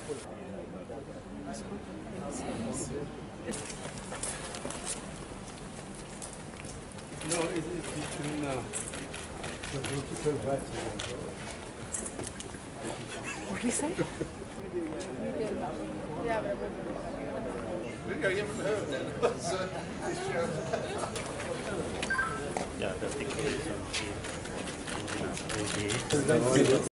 No, it's between the vertical vertical. What did he say? Yeah, that's the case.